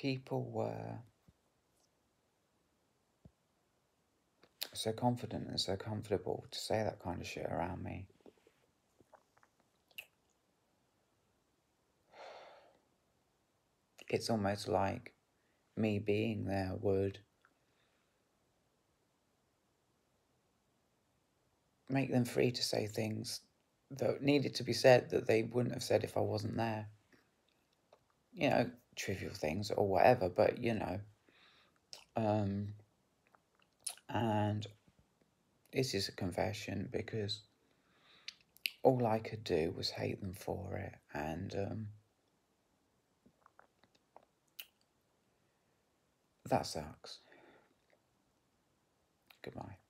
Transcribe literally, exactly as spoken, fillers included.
people were so confident and so comfortable to say that kind of shit around me. It's almost like me being there would make them free to say things that needed to be said that they wouldn't have said if I wasn't there. You know, trivial things or whatever, but you know. Um, and this is a confession because all I could do was hate them for it, and um, that sucks. Goodbye.